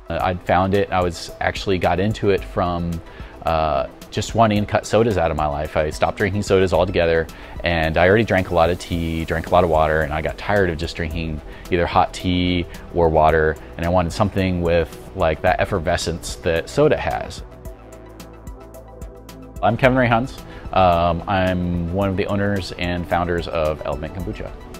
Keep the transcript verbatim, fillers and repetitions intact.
Uh, I'd found it, I was actually got into it from uh, just wanting to cut sodas out of my life. I stopped drinking sodas altogether, and I already drank a lot of tea, drank a lot of water, and I got tired of just drinking either hot tea or water, and I wanted something with like that effervescence that soda has. I'm Kevin Rayhons. Um, I'm one of the owners and founders of Element Kombucha.